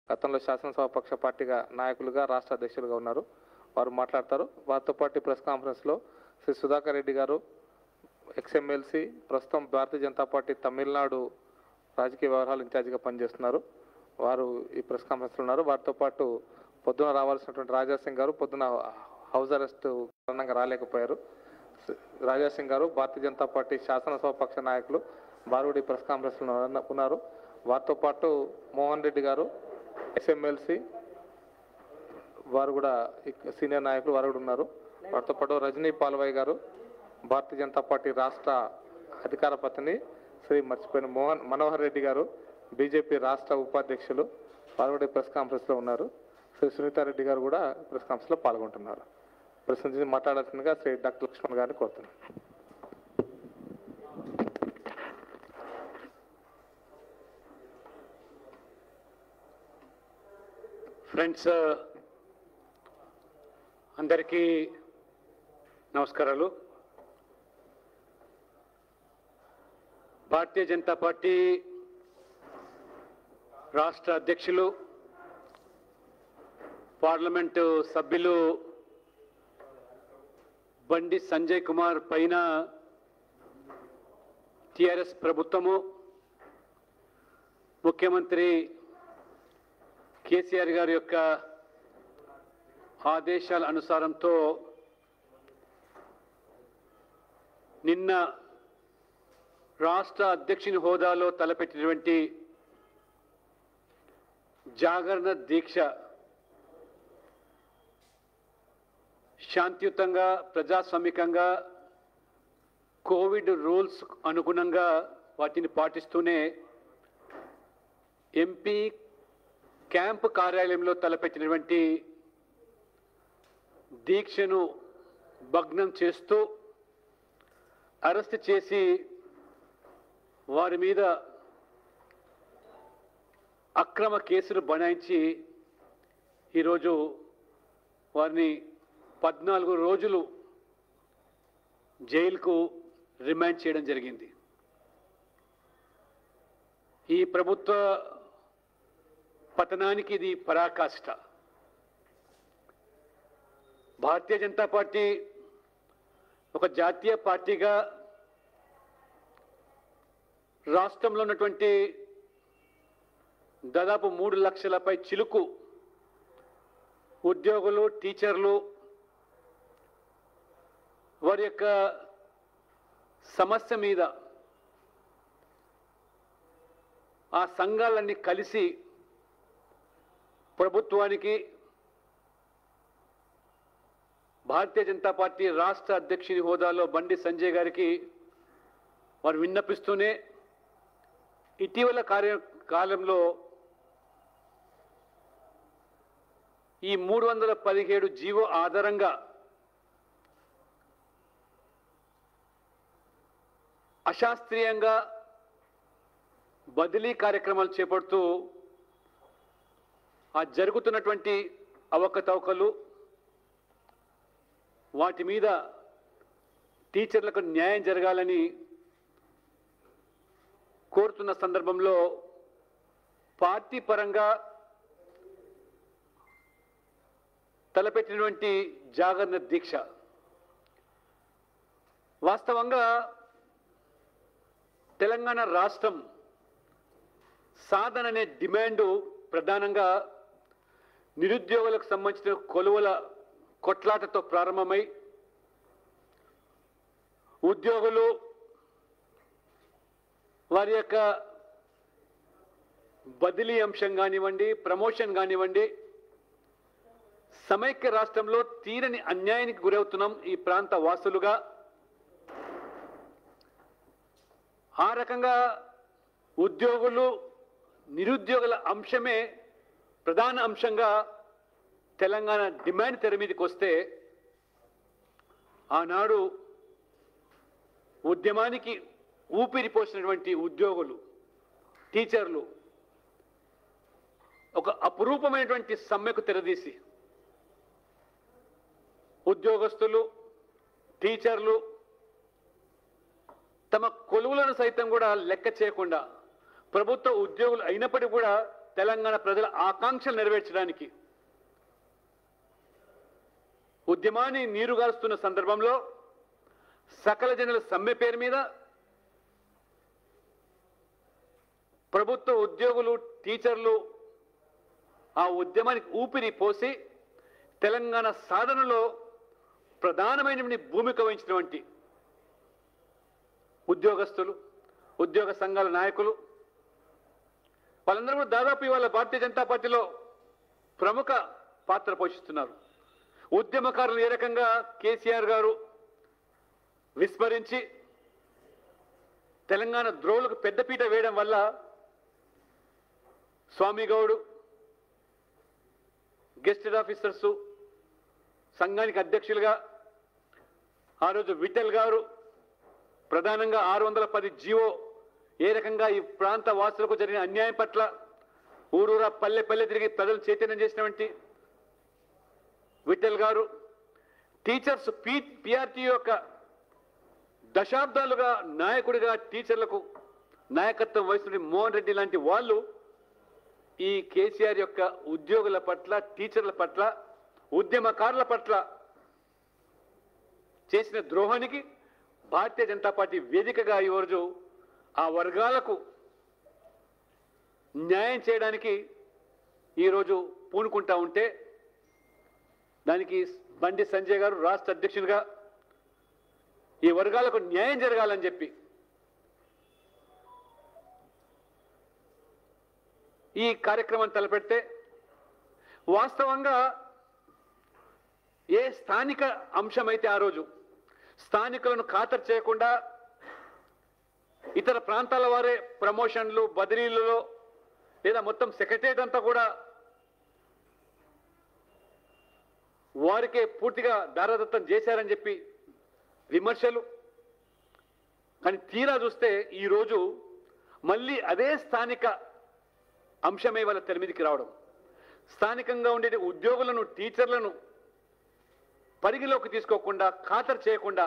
గతంలో శాసనసభాపక్ష పార్టీగా నాయకులుగా రాష్ట్ర అధ్యక్షులుగా ఉన్నారు. వారు మాట్లాడతారు. వారితో పాటు ప్రెస్ కాన్ఫరెన్స్లో శ్రీ సుధాకర్ రెడ్డి గారు ఎక్స్ఎమ్మెల్సీ, ప్రస్తుతం భారతీయ జనతా పార్టీ తమిళనాడు రాజకీయ వ్యవహారాల ఇన్ఛార్జిగా పనిచేస్తున్నారు. వారు ఈ ప్రెస్ కాన్ఫరెన్స్లో ఉన్నారు. వారితో పాటు పొద్దున రావాల్సినటువంటి రాజాసింగ్ గారు పొద్దున హౌస్ అరెస్ట్ కారణంగా రాలేకపోయారు. రాజాసింగ్ గారు భారతీయ జనతా పార్టీ శాసనసభాపక్ష నాయకులు, వారు కూడా ఈ ప్రెస్ కాన్ఫరెన్స్లో ఉన్నారు. వారితో పాటు మోహన్ రెడ్డి గారు ఎక్స్ఎమ్మెల్సీ, వారు కూడా సీనియర్ నాయకులు, వారు కూడా ఉన్నారు. వారితో పాటు రజనీ పాల్వాయ్ గారు భారతీయ జనతా పార్టీ రాష్ట్ర అధికార ప్రతినిధి, శ్రీ మర్చిపోయిన మనోహర్ రెడ్డి గారు బీజేపీ రాష్ట్ర ఉపాధ్యక్షులు, వారు కూడా ప్రెస్ కాన్ఫరెన్స్లో ఉన్నారు. శ్రీ సునీతారెడ్డి గారు కూడా ప్రెస్ కాన్ఫరెన్స్లో పాల్గొంటున్నారు. ప్రెస్ నుంచి మాట్లాడాల్సిందిగా శ్రీ డాక్టర్ లక్ష్మణ్ గారిని కోరుతున్నాను. ఫ్రెండ్స్ అందరికీ నమస్కారాలు. భారతీయ జనతా పార్టీ రాష్ట్ర అధ్యక్షులు, పార్లమెంటు సభ్యులు బండి సంజయ్ కుమార్ పైన టిఆర్ఎస్ ప్రభుత్వము, ముఖ్యమంత్రి కేసీఆర్ గారి యొక్క ఆదేశాల అనుసారంతో నిన్న రాష్ట్ర అధ్యక్షుని హోదాలో తలపెట్టినటువంటి జాగరణ దీక్ష శాంతియుతంగా, ప్రజాస్వామికంగా, కోవిడ్ రూల్స్ అనుగుణంగా వాటిని పాటిస్తూనే ఎంపీ క్యాంపు కార్యాలయంలో తలపెట్టినటువంటి దీక్షను భగ్నం చేస్తూ అరెస్ట్ చేసి వారి మీద అక్రమ కేసులు బనాయించి ఈరోజు వారిని 14 రోజులు జైలుకు రిమాండ్ చేయడం జరిగింది. ఈ ప్రభుత్వ పతనానికి ఇది పరాకాష్ట. భారతీయ జనతా పార్టీ ఒక జాతీయ పార్టీగా రాష్ట్రంలో ఉన్నటువంటి దాదాపు 3 లక్షలపై చిలుకు ఉద్యోగులు, టీచర్లు, వారి యొక్క సమస్య మీద ఆ సంఘాలన్నీ కలిసి ప్రభుత్వానికి, భారతీయ జనతా పార్టీ రాష్ట్ర అధ్యక్షుని హోదాలో బండి సంజయ్ గారికి వారు విన్నపిస్తూనే ఇటీవల కాలంలో ఈ 317 జీవో ఆధారంగా అశాస్త్రీయంగా బదిలీ కార్యక్రమాలు చేపడుతూ ఆ జరుగుతున్నటువంటి అవకతవకలు, వాటి మీద టీచర్లకు న్యాయం జరగాలని కోరుతున్న సందర్భంలో పార్టీ పరంగా తలపెట్టినటువంటి జాగరణ దీక్ష వాస్తవంగా తెలంగాణ రాష్ట్రం సాధన అనే డిమాండు ప్రధానంగా నిరుద్యోగులకు సంబంధించిన కొలువుల కొట్లాటతో ప్రారంభమై ఉద్యోగులు వారి యొక్క బదిలీ అంశం కానివ్వండి, ప్రమోషన్ కానివ్వండి, సమైక్య రాష్ట్రంలో తీరని అన్యాయానికి గురవుతున్నాం ఈ ప్రాంత వాసులుగా. ఆ రకంగా ఉద్యోగులు, నిరుద్యోగుల అంశమే ప్రధాన అంశంగా తెలంగాణ డిమాండ్ తెర మీదకి వస్తే ఆనాడు ఉద్యమానికి ఊపిరి పోసినటువంటి ఉద్యోగులు, టీచర్లు ఒక అపురూపమైనటువంటి సమ్మెకు తెరదీసి ఉద్యోగస్తులు, టీచర్లు తమ కొలువులను సైతం కూడా లెక్క చేయకుండా ప్రభుత్వ ఉద్యోగులు అయినప్పటికీ కూడా తెలంగాణ ప్రజల ఆకాంక్షలు నెరవేర్చడానికి ఉద్యమాన్ని నీరుగారుస్తున్న సందర్భంలో సకల జనుల సమ్మె పేరు మీద ప్రభుత్వ ఉద్యోగులు టీచర్లు ఆ ఉద్యమానికి ఊపిరి పోసి తెలంగాణ సాధనలో ప్రధానమైన భూమిక వహించినటువంటి ఉద్యోగస్తులు ఉద్యోగ సంఘాల నాయకులు వాళ్ళందరూ కూడా దాదాపు ఇవాళ భారతీయ జనతా పార్టీలో ప్రముఖ పాత్ర పోషిస్తున్నారు. ఉద్యమకారులు ఏ రకంగా కేసీఆర్ గారు విస్మరించి తెలంగాణ ద్రోవులకు పెద్దపీట వేయడం వల్ల స్వామి గౌడ్ గెస్టెడ్ ఆఫీసర్స్ సంఘానికి అధ్యక్షులుగా ఆ రోజు విఠల్ గారు ప్రధానంగా 610 జీవో ఏ రకంగా ఈ ప్రాంత వాసులకు జరిగిన అన్యాయం పట్ల ఊరూరా పల్లె పల్లె తిరిగి ప్రజలు చైతన్యం చేసినటువంటి విఠల్ గారు, టీచర్స్ పిఆర్టీ యొక్క దశాబ్దాలుగా నాయకుడిగా టీచర్లకు నాయకత్వం వహిస్తున్న మోహన్ రెడ్డి లాంటి వాళ్ళు ఈ కేసీఆర్ యొక్క ఉద్యోగుల పట్ల టీచర్ల పట్ల ఉద్యమకారుల పట్ల చేసిన ద్రోహానికి భారతీయ జనతా పార్టీ వేదికగా ఈరోజు ఆ వర్గాలకు న్యాయం చేయడానికి ఈరోజు పూనుకుంటా ఉంటే దానికి బండి సంజయ్ గారు రాష్ట్ర అధ్యక్షునిగా ఈ వర్గాలకు న్యాయం జరగాలని చెప్పి ఈ కార్యక్రమం తలపెడితే వాస్తవంగా ఏ స్థానిక అంశమైతే ఆ రోజు స్థానికులను ఖాతరు చేయకుండా ఇతర ప్రాంతాల వారే ప్రమోషన్లు బదిలీలలో లేదా మొత్తం సెక్రటరియట్ అంతా కూడా వారికే పూర్తిగా దారాదత్తం చేశారని చెప్పి విమర్శలు. కానీ తీరా చూస్తే ఈరోజు మళ్ళీ అదే స్థానిక అంశమే వాళ్ళ తెర మీదకి రావడం, స్థానికంగా ఉండే ఉద్యోగులను టీచర్లను పరిగిలోకి తీసుకోకుండా ఖాతరు చేయకుండా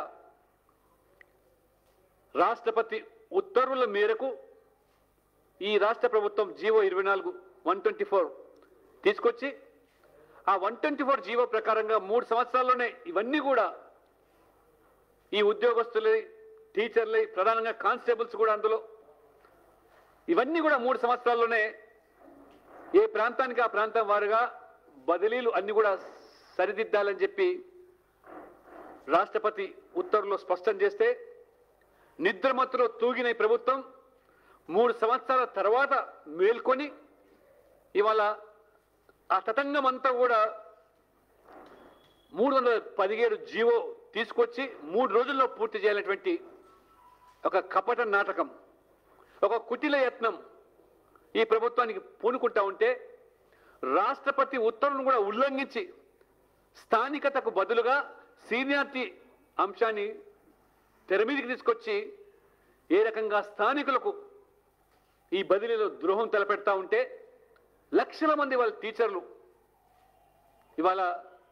రాష్ట్రపతి ఉత్తర్వుల మేరకు ఈ రాష్ట్ర ప్రభుత్వం జీవో 24/124 తీసుకొచ్చి ఆ 124 జీవో ప్రకారంగా 3 సంవత్సరాల్లోనే ఇవన్నీ కూడా ఈ ఉద్యోగస్తులై టీచర్లై ప్రధానంగా కానిస్టేబుల్స్ కూడా అందులో ఇవన్నీ కూడా 3 సంవత్సరాల్లోనే ఏ ప్రాంతానికి ఆ ప్రాంతం వారుగా బదిలీలు అన్ని కూడా సరిదిద్దాలని చెప్పి రాష్ట్రపతి ఉత్తర్వులో స్పష్టం చేస్తే నిద్రమత్తులో తూగిన ఈ ప్రభుత్వం 3 సంవత్సరాల తర్వాత మేల్కొని ఇవాళ ఆ తతంగం అంతా కూడా 317 జీవో తీసుకొచ్చి 3 రోజుల్లో పూర్తి చేయాలనేటువంటి ఒక కపట నాటకం, ఒక కుటిల యత్నం ఈ ప్రభుత్వానికి పూనుకుంటా ఉంటే రాష్ట్రపతి ఉత్తర్వులను కూడా ఉల్లంఘించి స్థానికతకు బదులుగా సీనియారిటీ అంశాన్ని తెర మీదకి తీసుకొచ్చి ఏ రకంగా స్థానికులకు ఈ బదిలీలో ద్రోహం తలపెడతా ఉంటే లక్షల మంది వాళ్ళ టీచర్లు ఇవాళ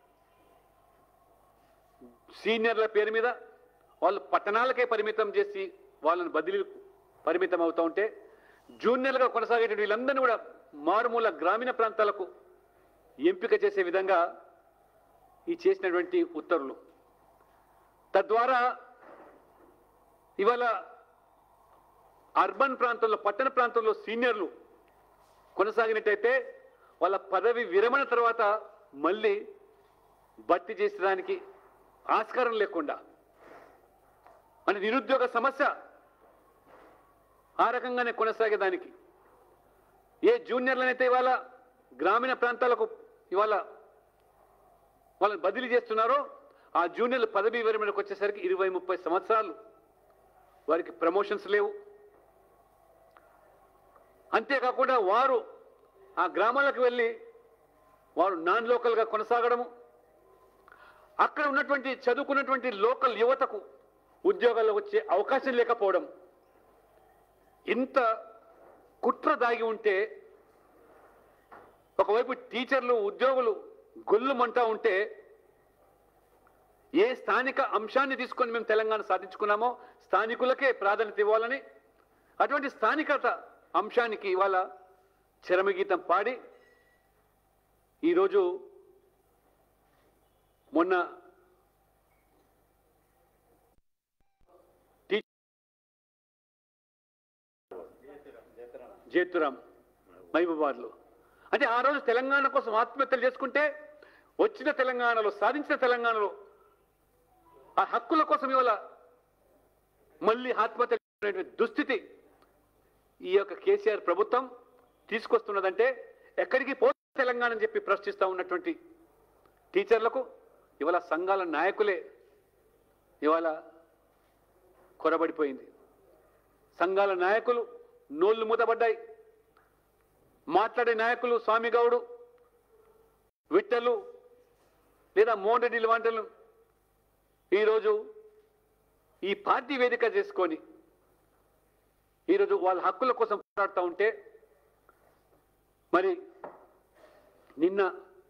సీనియర్ల పేరు మీద వాళ్ళు పట్టణాలకే పరిమితం చేసి వాళ్ళని బదిలీ పరిమితం అవుతూ ఉంటే జూనియర్లుగా కొనసాగే వీళ్ళందరినీ కూడా మారుమూల గ్రామీణ ప్రాంతాలకు ఎంపిక చేసే విధంగా ఈ చేసినటువంటి ఉత్తర్వులు, తద్వారా ఇవాళ అర్బన్ ప్రాంతంలో పట్టణ ప్రాంతంలో సీనియర్లు కొనసాగినట్టయితే వాళ్ళ పదవి విరమణ తర్వాత మళ్ళీ భర్తీ చేసేదానికి ఆస్కారం లేకుండా అంటే నిరుద్యోగ సమస్య ఆ రకంగానే కొనసాగేదానికి ఏ జూనియర్లనైతే ఇవాళ గ్రామీణ ప్రాంతాలకు ఇవాళ వాళ్ళని బదిలీ చేస్తున్నారో ఆ జూనియర్ల పదవీ విరమణకు వచ్చేసరికి 20-30 సంవత్సరాలు వారికి ప్రమోషన్స్ లేవు. అంతేకాకుండా వారు ఆ గ్రామాలకు వెళ్ళి వారు నాన్ లోకల్గా కొనసాగడము, అక్కడ ఉన్నటువంటి చదువుకున్నటువంటి లోకల్ యువతకు ఉద్యోగాల్లో వచ్చే అవకాశం లేకపోవడం, ఇంత కుట్ర దాగి ఉంటే ఒకవైపు టీచర్లు ఉద్యోగులు గొల్లుమంటా ఉంటే ఏ స్థానిక అంశాన్ని తీసుకొని మేము తెలంగాణ సాధించుకున్నామో స్థానికులకే ప్రాధాన్యత ఇవ్వాలని అటువంటి స్థానికత అంశానికి ఇవాళ చరమగీతం పాడి ఈరోజు మొన్న జేతురాం మహబూబాబాద్లో అంటే ఆ రోజు తెలంగాణ కోసం ఆత్మహత్యలు చేసుకుంటే వచ్చిన తెలంగాణలో సాధించిన తెలంగాణలో ఆ హక్కుల కోసం ఇవాళ మళ్ళీ ఆత్మహత్య దుస్థితి ఈ యొక్క కేసీఆర్ ప్రభుత్వం తీసుకొస్తున్నదంటే ఎక్కడికి పోతే తెలంగాణ అని చెప్పి ప్రశ్నిస్తూ ఉన్నటువంటి టీచర్లకు ఇవాళ సంఘాల నాయకులే ఇవాళ కొరబడిపోయింది. సంఘాల నాయకులు నోళ్లు మూతబడ్డాయి. మాట్లాడే నాయకులు స్వామిగౌడు, విట్టలు లేదా మోహన్ రెడ్డి వంటలు ఈరోజు ఈ పార్టీ వేదిక చేసుకొని ఈరోజు వాళ్ళ హక్కుల కోసం పోరాడుతూ ఉంటే మరి నిన్న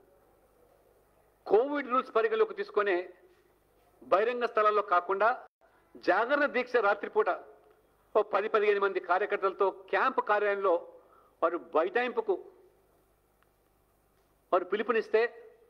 కోవిడ్ రూల్స్ పరిగణలోకి తీసుకునే బహిరంగ స్థలాల్లో కాకుండా జాగరణ దీక్ష రాత్రిపూట 10-15 మంది కార్యకర్తలతో క్యాంప్ కార్యాలయంలో వారు బైఠాయింపుకు వారు పిలుపునిస్తే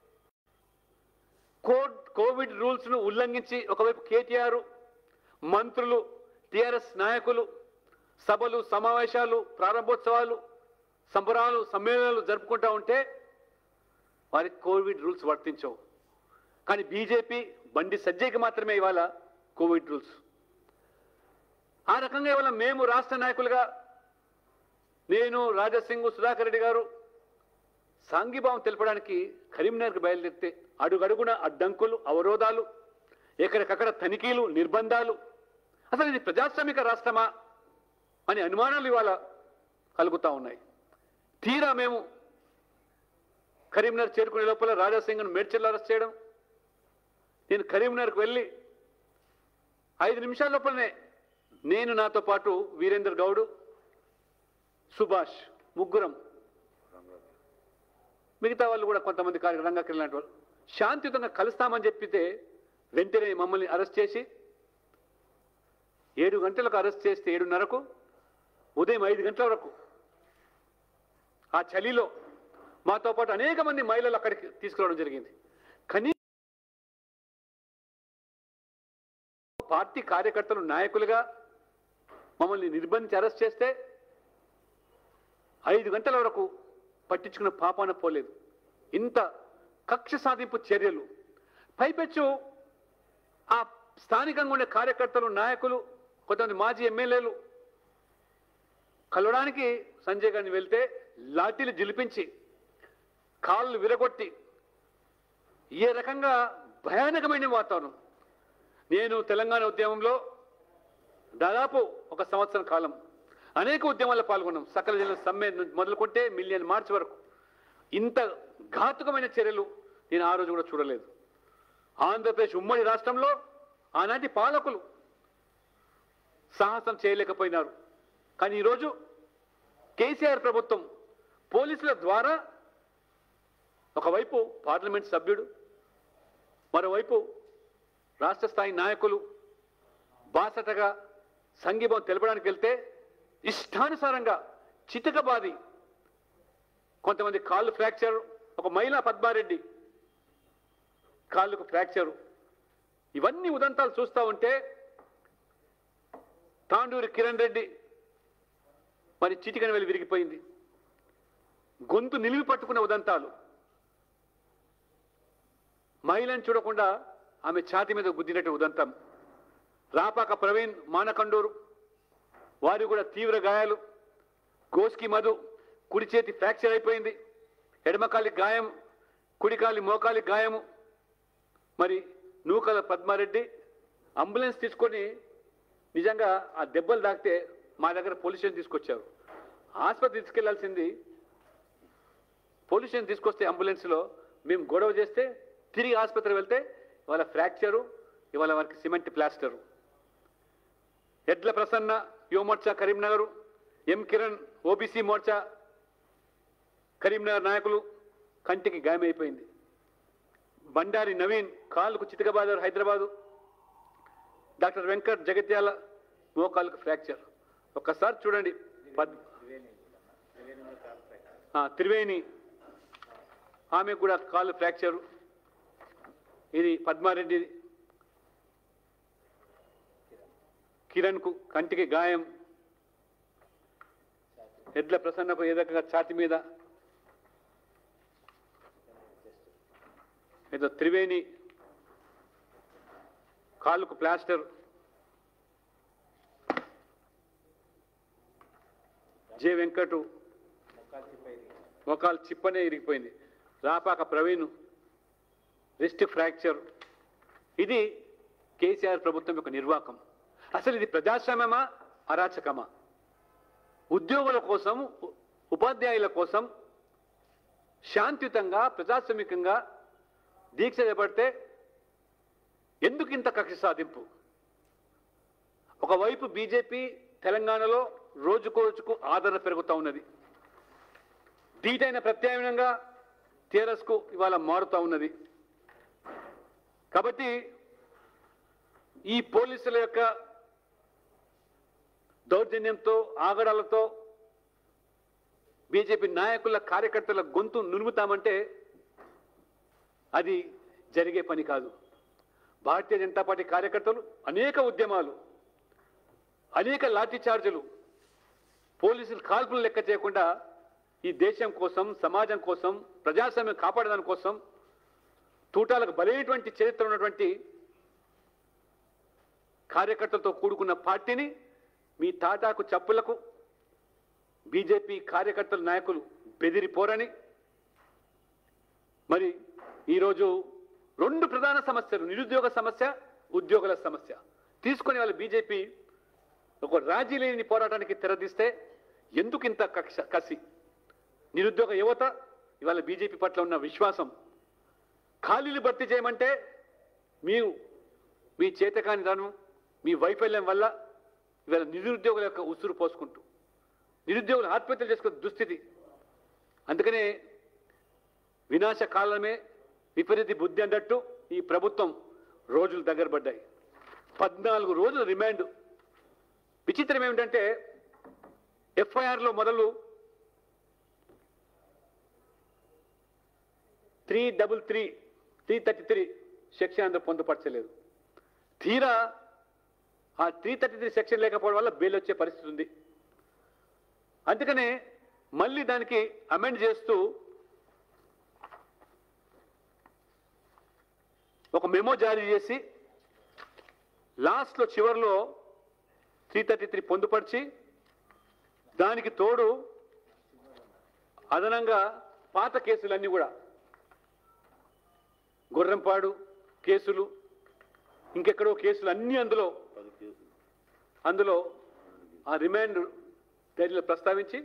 కోవిడ్ రూల్స్ను ఉల్లంఘించి ఒకవైపు కేటీఆర్, మంత్రులు, టీఆర్ఎస్ నాయకులు సభలు, సమావేశాలు, ప్రారంభోత్సవాలు, సంబరాలు, సమ్మేళనాలు జరుపుకుంటూ ఉంటే వారికి కోవిడ్ రూల్స్ వర్తించవు. కానీ బీజేపీ బండి సజ్జయ్కి మాత్రమే ఇవాళ కోవిడ్ రూల్స్. ఆ రకంగా ఇవాళ మేము రాష్ట్ర నాయకులుగా నేను, రాజాసింగ్, సుధాకర్ రెడ్డి గారు సాంఘీభావం తెలపడానికి కరీంనగర్కి బయలుదేరితే అడుగడుగున అడ్డంకులు, అవరోధాలు, ఎక్కడికక్కడ తనిఖీలు, నిర్బంధాలు. అసలు ఇది ప్రజాస్వామిక రాష్ట్రమా అనే అనుమానాలు ఇవాళ కలుగుతూ ఉన్నాయి. తీరా మేము కరీంనగర్ చేరుకునే లోపల రాజాసింగ్ను మేడ్చల్లో అరెస్ట్ చేయడం, నేను కరీంనగర్కి వెళ్ళి 5 నిమిషాల లోపలనే నేను, నాతో పాటు వీరేందర్ గౌడ్, సుభాష్, ముగ్గురం, మిగతా వాళ్ళు కూడా కొంతమంది రంగాకి వెళ్ళినట్టు వాళ్ళు శాంతియుతంగా కలుస్తామని చెప్పితే వెంటనే మమ్మల్ని అరెస్ట్ చేసి 7 గంటలకు అరెస్ట్ చేస్తే 7:30కు ఉదయం 5 గంటల వరకు ఆ చలిలో మాతో పాటు అనేక మంది మహిళలు అక్కడికి తీసుకురావడం జరిగింది. కానీ పార్టీ కార్యకర్తలు, నాయకులుగా మమ్మల్ని నిర్బంధించి అరెస్ట్ చేస్తే 5 గంటల వరకు పట్టించుకున్న పాపాన పోలేదు. ఇంత కక్ష సాధింపు చర్యలు, పైపెచ్చు ఆ స్థానికంగా ఉండే కార్యకర్తలు, నాయకులు, కొంతమంది మాజీ ఎమ్మెల్యేలు కలవడానికి సంజయ్ గారిని వెళ్తే లాఠీలు జిలిపించి కాళ్ళు విరగొట్టి ఏ రకంగా భయానకమైన వాతావరణం. నేను తెలంగాణ ఉద్యమంలో దాదాపు 1 సంవత్సరం కాలం అనేక ఉద్యమాల్లో పాల్గొన్నాం. సకల జిల్లా సమ్మె మొదలుకుంటే మిలియన్ మార్చ్ వరకు. ఇంత ఘాతుకమైన చర్యలు నేను ఆ రోజు కూడా చూడలేదు. ఆంధ్రప్రదేశ్ ఉమ్మడి రాష్ట్రంలో ఆనాటి పాలకులు సాహసం చేయలేకపోయినారు. కానీ ఈరోజు కేసీఆర్ ప్రభుత్వం పోలీసుల ద్వారా ఒకవైపు పార్లమెంట్ సభ్యుడు, మరోవైపు రాష్ట్ర స్థాయి నాయకులు బాసటగా సంఘీభావం తెలపడానికి వెళ్తే ఇష్టానుసారంగా చితకబాది కొంతమంది కాళ్ళు ఫ్రాక్చర్, ఒక మహిళా పద్మారెడ్డి కాళ్ళకు ఫ్రాక్చరు, ఇవన్నీ ఉదంతాలు చూస్తూ ఉంటే తాండూరి కిరణ్ రెడ్డి మరి చిటికన వెళ్ళి విరిగిపోయింది. గొంతు నిలివి పట్టుకున్న ఉదంతాలు, మహిళను చూడకుండా ఆమె ఛాతి మీద గుద్దినట్టు ఉదంతం. రాపాక ప్రవీణ్, మానకండూరు వారు కూడా తీవ్ర గాయాలు. గోస్కి మధు కుడి చేతి ఫ్రాక్చర్ అయిపోయింది, ఎడమకాలి గాయం, కుడికాలి మోకాలి గాయము. మరి నూకల పద్మారెడ్డి అంబులెన్స్ తీసుకొని నిజంగా ఆ దెబ్బలు తాకితే మా దగ్గర పోలీస్ స్టేషన్ తీసుకొచ్చారు. ఆసుపత్రి తీసుకెళ్లాల్సింది పోలీస్ స్టేషన్ తీసుకొస్తే అంబులెన్స్లో మేము గొడవ చేస్తే తిరిగి ఆసుపత్రి వెళ్తే ఇవాళ ఫ్రాక్చరు, ఇవాళ వారికి cement plaster. Edla Prasanna Yuva Morcha Karimnagar, M Kiran OBC Morcha Karimnagar నాయకులు కంటికి గాయమైపోయింది. బండారి నవీన్ కాళ్ళకు చితకబాదారు హైదరాబాదు. డాక్టర్ వెంకట్ జగిత్యాల మోకాళ్ళకు ఫ్రాక్చర్. ఒక్కసారి చూడండి, త్రివేణి ఆమె కూడా కాలు ఫ్రాక్చరు. ఇది పద్మారెడ్డి కిరణ్కు కంటికి గాయం. ఎడ్ల ప్రసన్నకు ఏదొక ఛాతి మీద. ఏదో త్రివేణి కాళ్ళకు ప్లాస్టర్. జె వెంకటు మోకాలు చిప్పనే ఇరిగిపోయింది. Rapaka Praveen wrist fracture. ఇది కేసీఆర్ ప్రభుత్వం యొక్క నిర్వాకం. అసలు ఇది ప్రజాస్వామ్యమా అరాచకమా? ఉద్యోగుల కోసం, ఉపాధ్యాయుల కోసం శాంతియుతంగా ప్రజాస్వామికంగా దీక్ష చేపడితే ఎందుకు ఇంత కక్ష సాధింపు? ఒకవైపు బీజేపీ తెలంగాణలో రోజుకు రోజుకు ఆదరణ పెరుగుతూ ఉన్నది. ధీటైన ప్రత్యామ్నాయంగా టీఆర్ఎస్కు ఇవాళ మారుతూ ఉన్నది. కాబట్టి ఈ పోలీసుల యొక్క దౌర్జన్యంతో, ఆగడాలతో బీజేపీ నాయకుల, కార్యకర్తల గొంతు నునుగుతామంటే అది జరిగే పని కాదు. భారతీయ జనతా పార్టీ కార్యకర్తలు అనేక ఉద్యమాలు, అనేక లాఠీ చార్జీలు, పోలీసులు కాల్పులు లెక్క చేయకుండా ఈ దేశం కోసం, సమాజం కోసం, ప్రజాస్వామ్యం కాపాడదాని కోసం తూటాలకు బలైనటువంటి చరిత్ర ఉన్నటువంటి కార్యకర్తలతో కూడుకున్న పార్టీని మీ తాటాకు చప్పులకు బీజేపీ కార్యకర్తల నాయకులు బెదిరిపోరని, మరి ఈరోజు రెండు ప్రధాన సమస్యలు, నిరుద్యోగ సమస్య, ఉద్యోగుల సమస్య తీసుకొని వాళ్ళ బీజేపీ ఒక రాజీ లేని పోరాటానికి తెరదీస్తే ఎందుకు ఇంత కసి? నిరుద్యోగ యువత ఇవాళ బీజేపీ పట్ల ఉన్న విశ్వాసం, ఖాళీలు భర్తీ చేయమంటే మీ చేతకాని తనం, మీ వైఫల్యం వల్ల ఇవాళ నిరుద్యోగుల యొక్క ఉసురు పోసుకుంటూ నిరుద్యోగులు ఆత్మహత్యలు చేసుకునే దుస్థితి. అందుకనే వినాశకాలమే విపరీత బుద్ధి అన్నట్టు ఈ ప్రభుత్వం రోజులు దగ్గర పడ్డాయి. 14 రోజుల రిమాండ్. విచిత్రం ఏమిటంటే ఎఫ్ఐఆర్లో మొదలు 333 సెక్షన్ అందులో పొందుపరచలేదు. తీరా ఆ 333 సెక్షన్ లేకపోవడం వల్ల బెయిల్ వచ్చే పరిస్థితి ఉంది. అందుకనే మళ్ళీ దానికి అమెండ్ చేస్తూ ఒక మెమో జారీ చేసి లాస్ట్లో చివరిలో 333 పొందుపరిచి దానికి తోడు అదనంగా పాత కేసులన్నీ కూడా, గుర్రంపాడు కేసులు, ఇంకెక్కడో కేసులు అన్నీ అందులో ఆ రిమాండ్ డైరీలో ప్రస్తావించి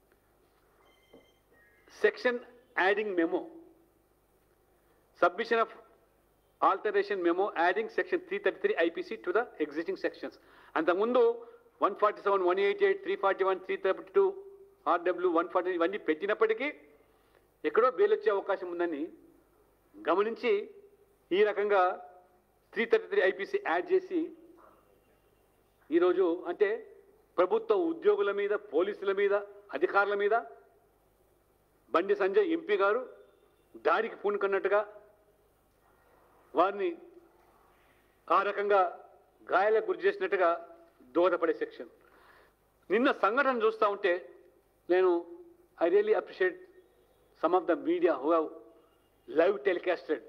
section adding memo, submission of alteration memo adding section 333 IPC to the existing sections. అంతకుముందు 147, 188, 341, 332 ఆర్డబ్ల్యూ 140 ఇవన్నీ పెట్టినప్పటికీ ఎక్కడో బెయిల్ వచ్చే అవకాశం ఉందని గమనించి ఈ రకంగా 333 ఐపీసీ యాడ్ చేసి ఈరోజు అంటే ప్రభుత్వ ఉద్యోగుల మీద, పోలీసుల మీద, అధికారుల మీద బండి సంజయ్ ఎంపీ గారు దారికి పూనుకున్నట్టుగా వారిని ఆ రకంగా గాయాలకు గురి చేసినట్టుగా దోహదపడే సెక్షన్. నిన్న సంఘటన చూస్తూ ఉంటే నేను I really appreciate some of the media who have live telecasted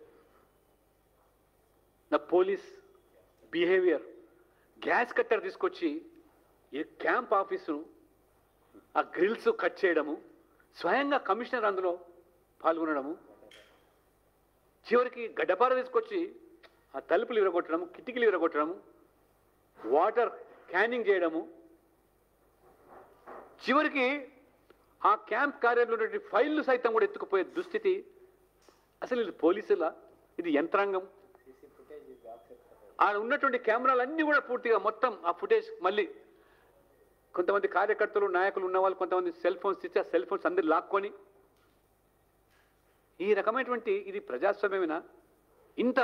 the police behaviour. Gas cutter తీసుకొచ్చి ఈ క్యాంప్ ఆఫీసు ఆ గ్రిల్స్ కట్ చేయడము, స్వయంగా కమిషనర్ అందులో పాల్గొనడము, చివరికి గడ్డపార తీసుకొచ్చి ఆ తలుపులు విరగొట్టడము, కిటికీలు విరగొట్టడము, వాటర్ క్యానింగ్ చేయడము, చివరికి ఆ క్యాంప్ కార్యాలయంలో ఉన్నటువంటి ఫైళ్లు సైతం కూడా ఎత్తుకుపోయే దుస్థితి. అసలు ఇది పోలీసుల, ఇది యంత్రాంగం. ఆ ఉన్నటువంటి కెమెరాలన్నీ కూడా పూర్తిగా మొత్తం ఆ ఫుటేజ్ మళ్ళీ కొంతమంది కార్యకర్తలు, నాయకులు ఉన్నవాళ్ళు కొంతమంది సెల్ ఫోన్స్ ఇచ్చి ఆ సెల్ ఫోన్స్ అందరు లాక్కొని ఈ రకమైనటువంటి ఇది ప్రజాస్వామ్యమేనా? ఇంత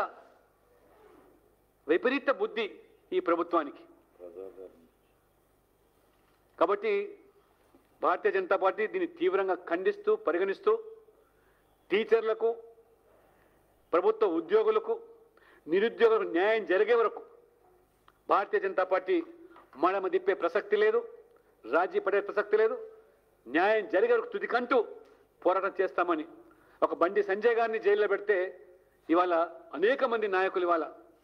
విపరీత బుద్ధి ఈ ప్రభుత్వానికి. కాబట్టి భారతీయ జనతా పార్టీ దీన్ని తీవ్రంగా ఖండిస్తూ పరిగణిస్తూ టీచర్లకు, ప్రభుత్వ ఉద్యోగులకు, నిరుద్యోగులకు న్యాయం జరిగే వరకు భారతీయ జనతా పార్టీ మడమ దిప్పే ప్రసక్తి లేదు, రాజీ పడే ప్రసక్తి లేదు. న్యాయం జరిగే వరకు తుదికంటూ పోరాటం చేస్తామని ఒక బండి సంజయ్ గారిని జైల్లో పెడితే ఇవాళ అనేక మంది నాయకులు ఇవాళ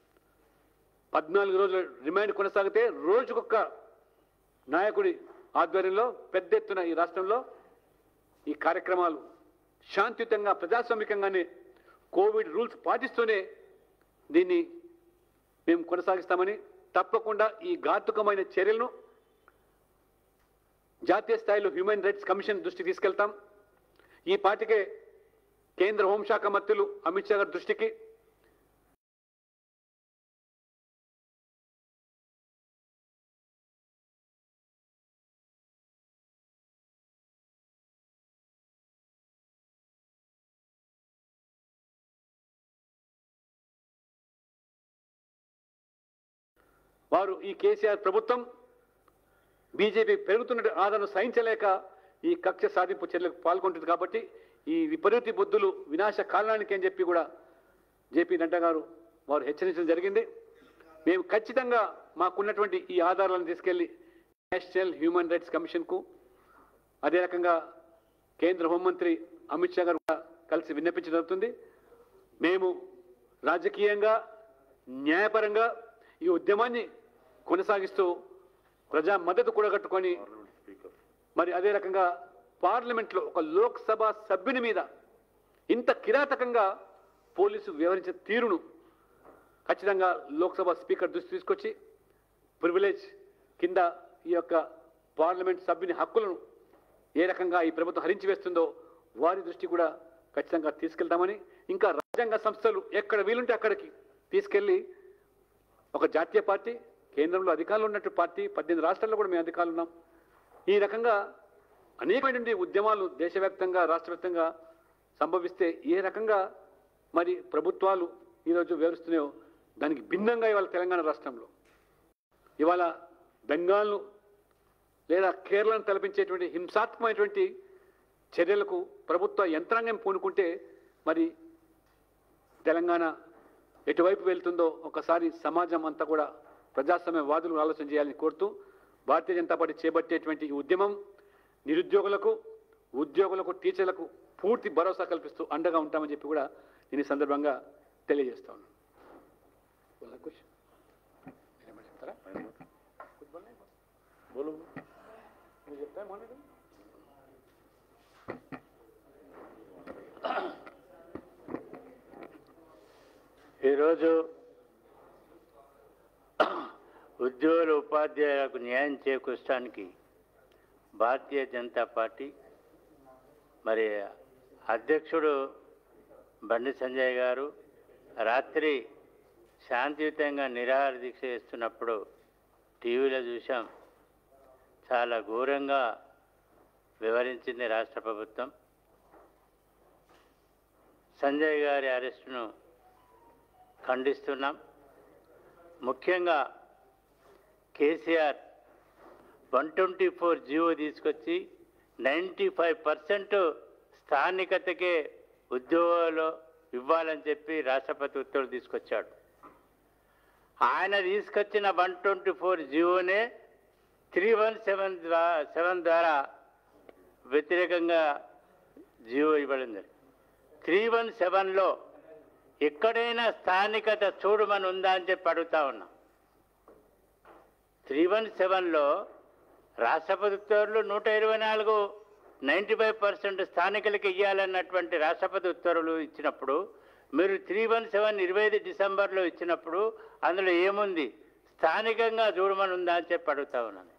14 రోజుల రిమాండ్ కొనసాగితే రోజుకొక నాయకుడి ఆధ్వర్యంలో పెద్ద ఎత్తున ఈ రాష్ట్రంలో ఈ కార్యక్రమాలు శాంతియుతంగా ప్రజాస్వామికంగానే కోవిడ్ రూల్స్ పాటిస్తూనే దీన్ని మేము కొనసాగిస్తామని, తప్పకుండా ఈ ఘాతుకమైన చర్యలను జాతీయ స్థాయిలో హ్యూమన్ రైట్స్ కమిషన్ దృష్టికి తీసుకెళ్తాం. ఈ పాటికే కేంద్ర హోంశాఖ మంత్రులు అమిత్ షా గారి దృష్టికి, వారు ఈ కేసీఆర్ ప్రభుత్వం బీజేపీ పెరుగుతున్న ఆదరణ సహించలేక ఈ కక్ష సాధింపు చర్యలకు పాల్గొంటుంది. కాబట్టి ఈ విపరీత బుద్ధులు వినాశ కాలానికి అని చెప్పి కూడా జేపీ నడ్డా గారు వారు హెచ్చరించడం జరిగింది. మేము ఖచ్చితంగా మాకున్నటువంటి ఈ ఆధారాలను తీసుకెళ్లి నేషనల్ హ్యూమన్ రైట్స్ కమిషన్కు, అదే రకంగా కేంద్ర హోంమంత్రి అమిత్ షా గారు కూడా కలిసి విన్నపించడం జరుగుతుంది. మేము రాజకీయంగా, న్యాయపరంగా ఈ ఉద్యమాన్ని కొనసాగిస్తూ ప్రజా మద్దతు కూడగట్టుకొని మరి అదే రకంగా పార్లమెంట్లో ఒక లోక్సభ సభ్యుని మీద ఇంత కిరాతకంగా పోలీసు వ్యవహరించే తీరును ఖచ్చితంగా లోక్సభ స్పీకర్ దృష్టి తీసుకొచ్చి ప్రివిలేజ్ కింద ఈ యొక్క పార్లమెంట్ సభ్యుని హక్కులను ఏ రకంగా ఈ ప్రభుత్వం హరించి వేస్తుందో వారి దృష్టి కూడా ఖచ్చితంగా తీసుకెళ్తామని, ఇంకా రాజ్యాంగ సంస్థలు ఎక్కడ వీలుంటే అక్కడికి తీసుకెళ్లి ఒక జాతీయ పార్టీ, కేంద్రంలో అధికారులు ఉన్నట్టు పార్టీ, 18 రాష్ట్రాల్లో కూడా మేము అధికారులు ఉన్నాం. ఈ రకంగా అనేకమైనటువంటి ఉద్యమాలు దేశవ్యాప్తంగా, రాష్ట్రవ్యాప్తంగా సంభవిస్తే ఏ రకంగా మరి ప్రభుత్వాలు ఈరోజు వివరిస్తున్నాయో దానికి భిన్నంగా ఇవాళ తెలంగాణ రాష్ట్రంలో ఇవాళ బెంగాల్ను లేదా కేరళను తలపించేటువంటి హింసాత్మకమైనటువంటి చర్యలకు ప్రభుత్వ యంత్రాంగం పూనుకుంటే మరి తెలంగాణ ఎటువైపు వెళ్తుందో ఒకసారి సమాజం అంతా కూడా ప్రజాస్వామ్యవాదులు ఆలోచన చేయాలని కోరుతూ భారతీయ జనతా పార్టీ చేపట్టేటువంటి ఈ ఉద్యమం నిరుద్యోగులకు, ఉద్యోగులకు, టీచర్లకు పూర్తి భరోసా కల్పిస్తూ అండగా ఉంటామని చెప్పి కూడా నేను ఈ సందర్భంగా తెలియజేస్తా ఉన్నాను. ఈరోజు ఉద్యోగుల ఉపాధ్యాయులకు న్యాయం చేకూర్చడానికి భారతీయ జనతా పార్టీ మరి అధ్యక్షుడు బండి సంజయ్ గారు రాత్రి శాంతియుతంగా నిరాహార దీక్ష చేస్తున్నప్పుడు టీవీలో చూసాం. చాలా ఘోరంగా వివరించింది రాష్ట్ర ప్రభుత్వం. సంజయ్ గారి అరెస్టును ఖండిస్తున్నాం. ముఖ్యంగా కేసీఆర్ 124 జీవో తీసుకొచ్చి 95% స్థానికతకే ఉద్యోగాలు ఇవ్వాలని చెప్పి రాష్ట్రపతి ఉత్తర్వులు తీసుకొచ్చాడు. ఆయన తీసుకొచ్చిన 124 జీవోనే 317 ద్వారా వ్యతిరేకంగా జీవో ఇవ్వడింది. 317లో ఎక్కడైనా స్థానికత చూడమని ఉందా అని చెప్పి అడుగుతా ఉన్నాం. 317లో రాష్ట్రపతి ఉత్తర్వులు 124 95% స్థానికులకి ఇవ్వాలన్నటువంటి రాష్ట్రపతి ఉత్తర్వులు ఇచ్చినప్పుడు మీరు 317 25 డిసెంబర్లో ఇచ్చినప్పుడు అందులో ఏముంది? స్థానికంగా చూడమని ఉందా అని చెప్పి అడుగుతా ఉన్నాను.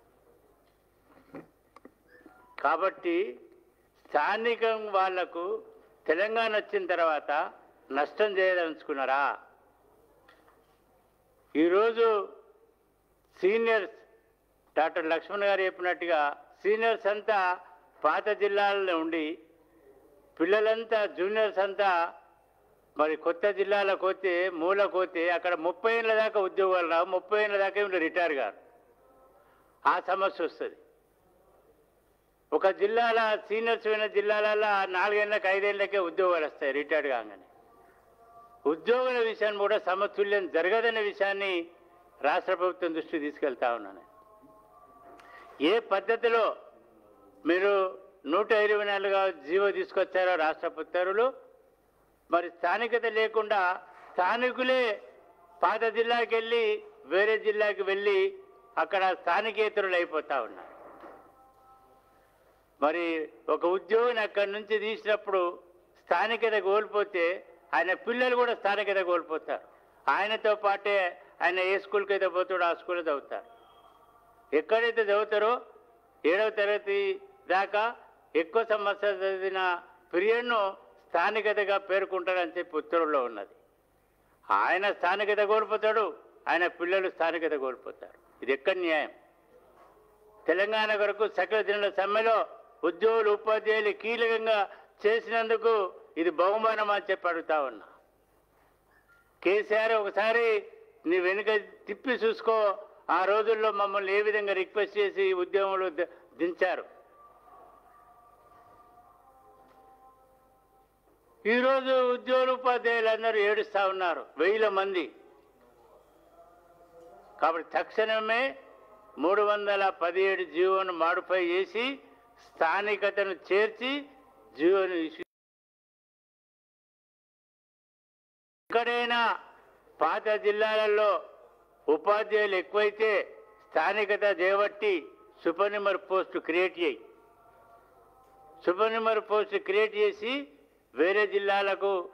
కాబట్టి స్థానికం వాళ్లకు తెలంగాణ వచ్చిన తర్వాత నష్టం చేయదలుచుకున్నారా? ఈరోజు సీనియర్స్ డాక్టర్ లక్ష్మణ్ గారు చెప్పినట్టుగా సీనియర్స్ అంతా పాత జిల్లాల్లో ఉండి పిల్లలంతా జూనియర్స్ అంతా మరి కొత్త జిల్లాలకు పోతే మూలకు పోతే అక్కడ 30 ఏళ్ళ దాకా ఉద్యోగాలు రావు, 30 ఏళ్ళ దాకా రిటైర్ గారు. ఆ సమస్య వస్తుంది. ఒక జిల్లాల సీనియర్స్ అయిన జిల్లాలలో 4 ఏళ్ళకి 5 ఏళ్ళకే ఉద్యోగాలు వస్తాయి రిటైర్డ్ కాగానే. ఉద్యోగుల విషయాన్ని కూడా సమతుల్యం జరగదనే విషయాన్ని రాష్ట్ర ప్రభుత్వం దృష్టికి తీసుకెళ్తా ఉన్నాను. ఏ పద్ధతిలో మీరు 124గా జీవో తీసుకొచ్చారో రాష్ట్ర ఉత్తర్వులు, మరి స్థానికత లేకుండా స్థానికులే పాత జిల్లాకి వెళ్ళి వేరే జిల్లాకి వెళ్ళి అక్కడ స్థానికేతరులు అయిపోతా ఉన్నారు. మరి ఒక ఉద్యోగిని అక్కడి నుంచి తీసినప్పుడు స్థానికత కోల్పోతే ఆయన పిల్లలు కూడా స్థానికత కోల్పోతారు. ఆయనతో పాటే ఆయన ఏ స్కూల్కి అయితే పోతాడో ఆ స్కూల్లో చదువుతారు. ఎక్కడైతే చదువుతారో 7వ తరగతి దాకా ఎక్కువ సంవత్సరాలు చదివిన పీరియడ్ను స్థానికతగా పేర్కొంటారని చెప్పి ఉత్తర్వుల్లో ఉన్నది. ఆయన స్థానికత కోల్పోతాడు, ఆయన పిల్లలు స్థానికత కోల్పోతారు. ఇది ఎక్కడ న్యాయం? తెలంగాణ వరకు సకల జనుల సమ్మెలో ఉద్యోగులు ఉపాధ్యాయులు కీలకంగా చేసినందుకు ఇది బహుమానం అని చెప్పి అడుగుతా ఉన్నా. కేసీఆర్ ఒకసారి నీ వెనుక తిప్పి చూసుకో, ఆ రోజుల్లో మమ్మల్ని ఏ విధంగా రిక్వెస్ట్ చేసి ఉద్యమంలో దించారు. ఈరోజు ఉద్యోగులు ఉపాధ్యాయులు అందరూ ఏడుస్తూ ఉన్నారు, 1000 మంది. కాబట్టి తక్షణమే 317 జీవోను మాడిఫై చేసి స్థానికతను చేర్చి జీవోను ఎక్కడైనా పాత జిల్లాలలో ఉపాధ్యాయులు ఎక్కువైతే స్థానికత చేపట్టి సూపర్ నెంబర్ పోస్ట్ క్రియేట్ చేయి. సూపర్ నెంబర్ పోస్ట్ క్రియేట్ చేసి వేరే జిల్లాలకు